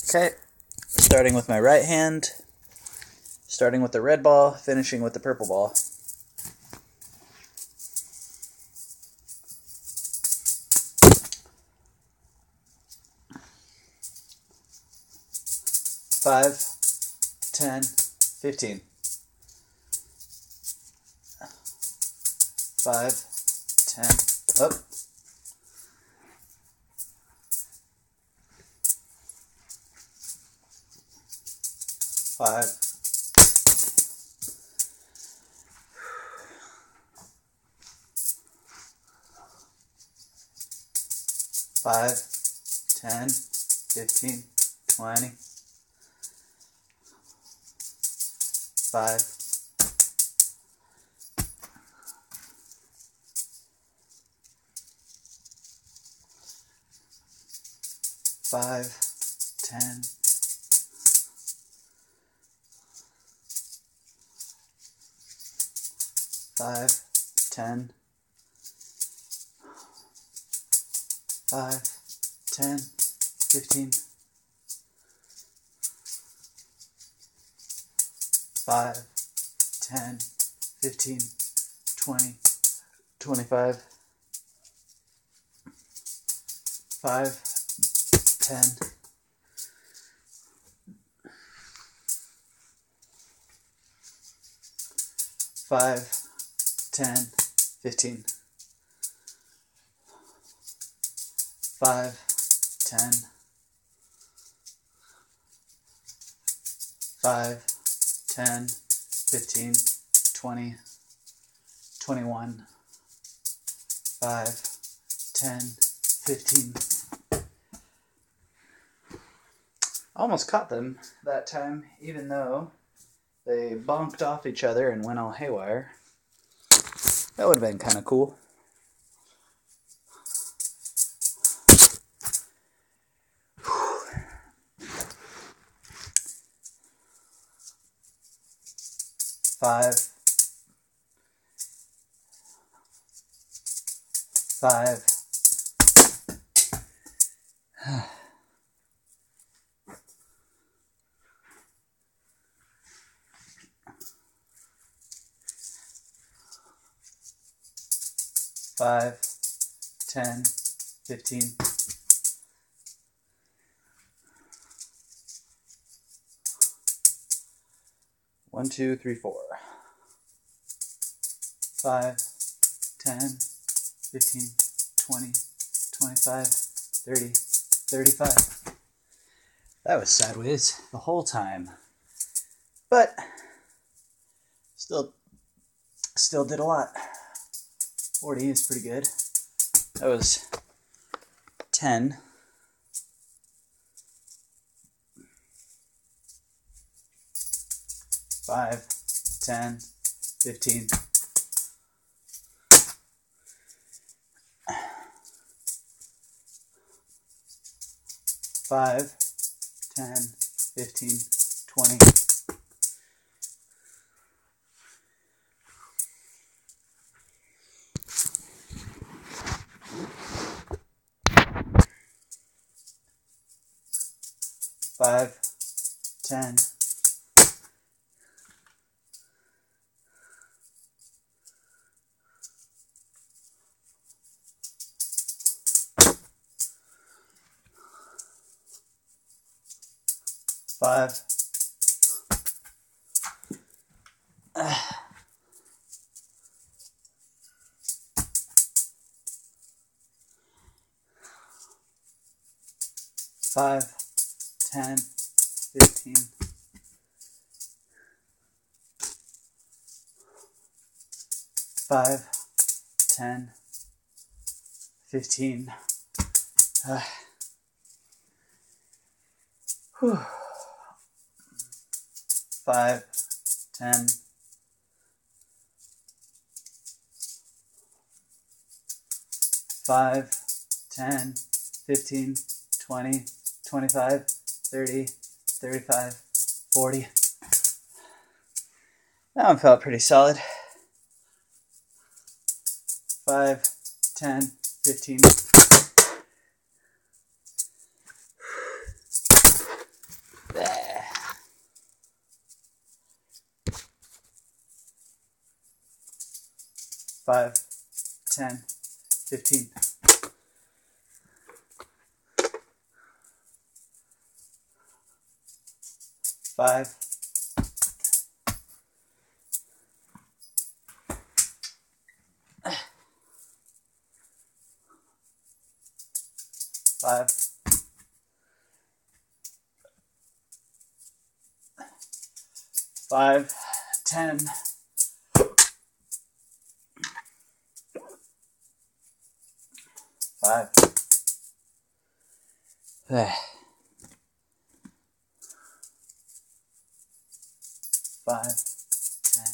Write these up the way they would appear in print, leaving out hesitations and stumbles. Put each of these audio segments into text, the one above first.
Okay, starting with my right hand, starting with the red ball, finishing with the purple ball. Five, 10, 15. 5, 10, up. 5, 5, 10, 15, 20, 5, 5, 10, 5, 10, 5, 10, 15, 5, 10, 15, 20, 25, 5, 10, 5, 10, 15, 5, 10, 5, 10, 15, 20, 21, 5, 10, 15. Almost caught them that time, even though they bonked off each other and went all haywire. That would have been kind of cool. Five, 5, 5, 10, 15, 1, 2, 3, 4, 5, 10, 15, 20, 25, 30, 35. That was sideways the whole time. But still did a lot. 40 is pretty good. That was 10. 5, 10, 15. 5, 10, 15, 20. 5, 10, 5, 5, 10, 15, 5, 10, 15. 5, 10, 5, 10, 15, 20, 25, 30, 35, 40. That one felt pretty solid. 5, 10, 15. 5, 10, 15. 5, 5, 5, 10, 5. 5, 10.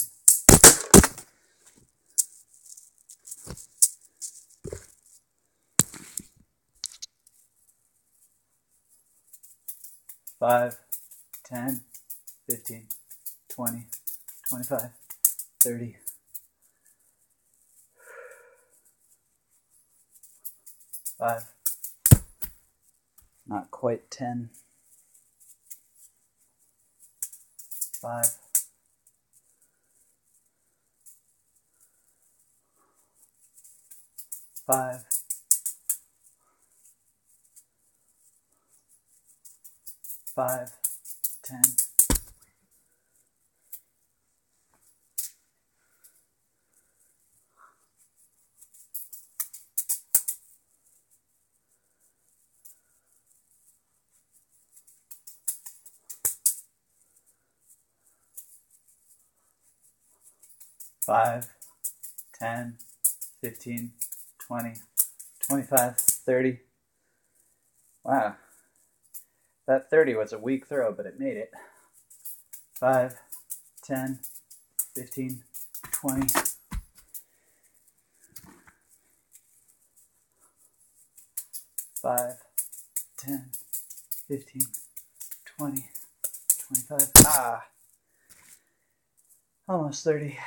5, 10, 15, 20, 25, 30. 5. Not quite 10. 5. 5. 5, 10. 5, 10, 15, 20, 25, 30. Wow. That 30 was a weak throw, but it made it. 5, 10, 15, 20. 5, 10, 15, 20, 25. Ah! Almost 30.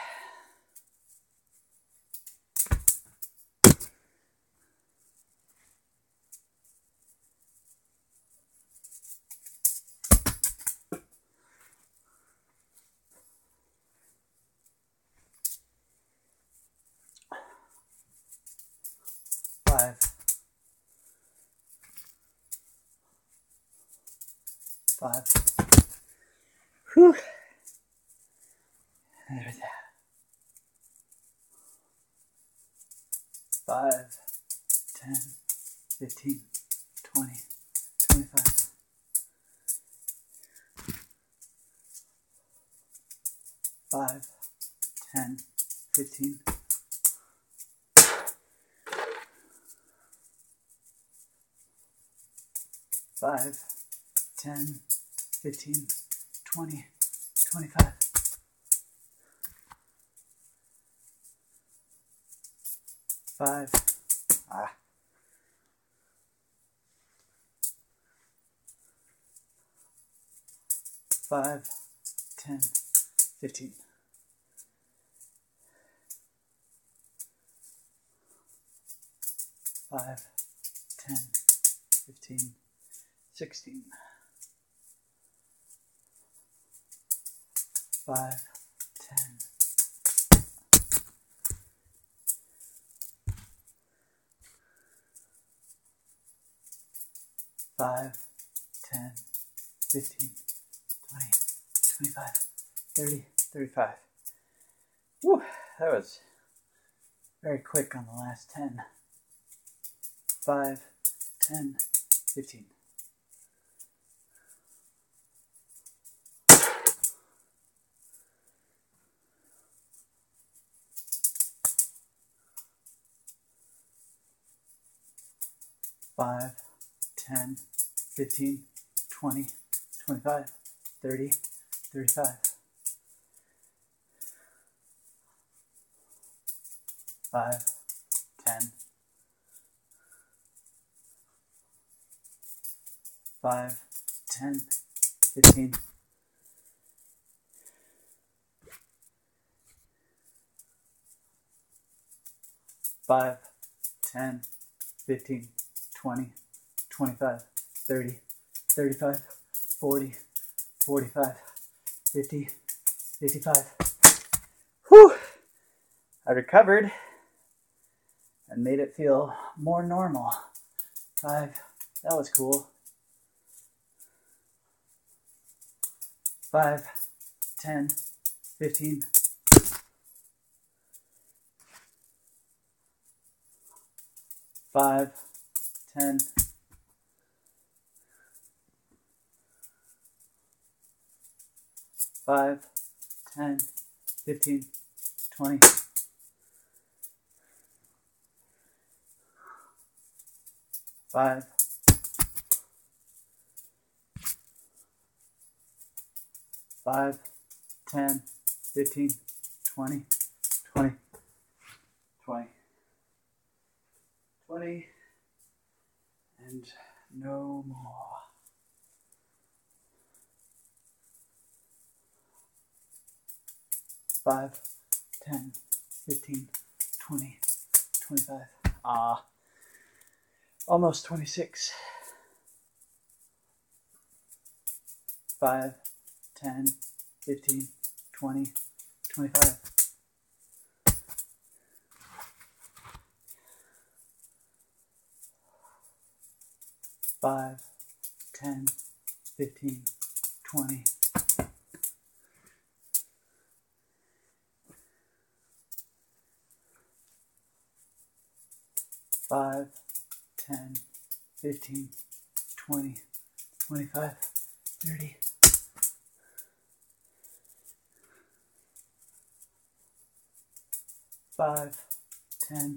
5. 5. Whew. There's that. 5, 10, 15, 20, 25. 5, 10, 15. 5, 10, 15, 20, 25. 5. 5, 10, 15. 5, 10, 15, 16. 5, 10. 5, 10, 15, 20, 25, 30, 35. Whew, that was very quick on the last 10. 5, 10, 15. 5, 10, 15, 20, 25, 30, 35. 5, 10. 5, 10, 15. 5, 10, 15, 20, 25, 30, 35, 40, 45, 50, 55. Whew! I recovered. and made it feel more normal. 5, that was cool. 5, 10, 15. 5, 10. 5, 10, 15, 20. 5, 5, 10, 15, 20, 20, 20, 20, and no more. 5, 10, 15, 20, 25. Almost 26. 5, 10, 15, 20, 25. 5, 10, 15, 20. 5, 10, 15, 20, 25, 30. 5, 10.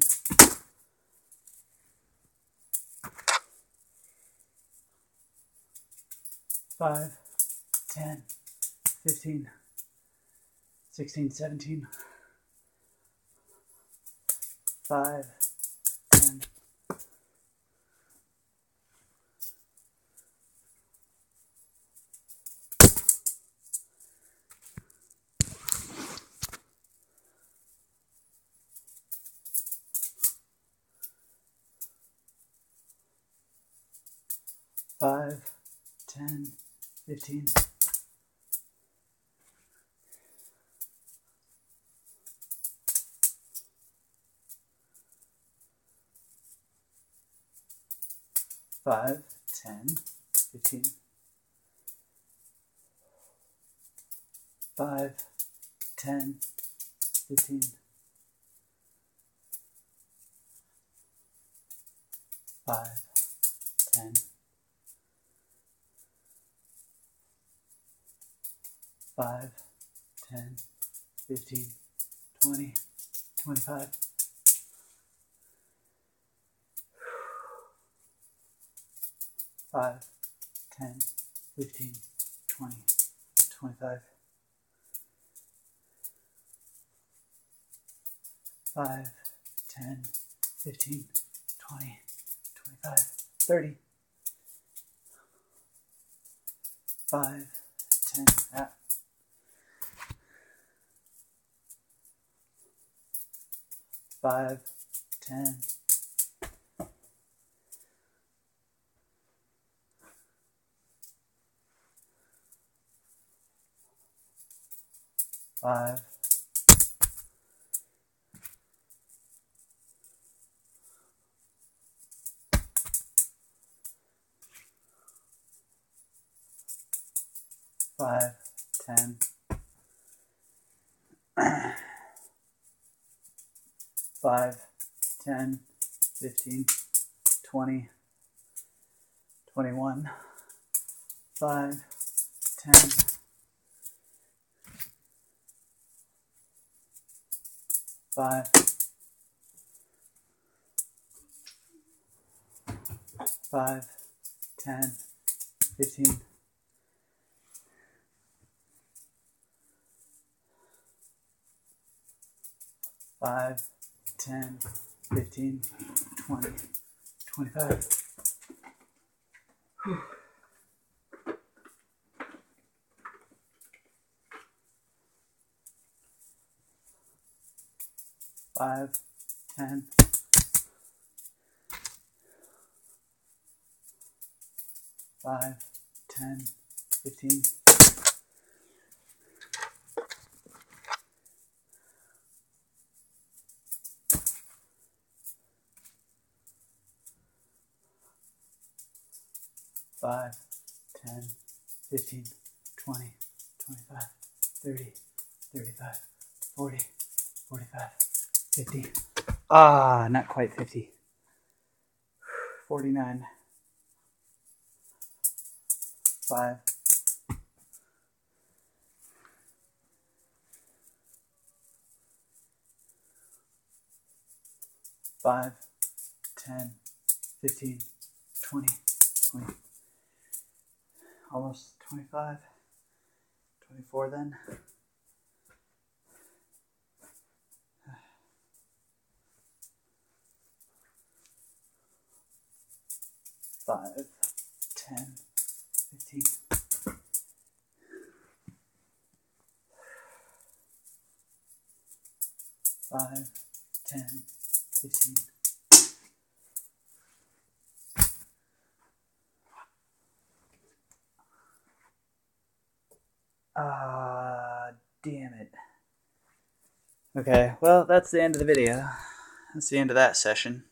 5, 10, 15, 16, 17. 5, 10. 5, 10, 15. 5, 10, 15. 5, 10, 15. 5, 10. 5, 10, 15, 20, 25. 5, 10, 15, 20, 25. 5, 10, 15, 20, 25, 30. 5, 10, 5, 10. 5, 5, 10. 5, 10, 15, 20, 21. 5, 10. 5, 5, 10, 15. 5, 10, 15, 20, 25. 5, 10. 5, 10, 15. 5, 5, 10, 15, 20, 25, 30, 35, 40, 45, 50. Ah, not quite 50. 49. 5. 5, 10, 15, 20, 20. Almost 25. 24 then. 5, 10, 15. 5, 10, 15. Damn it. Okay, well, that's the end of the video. That's the end of that session.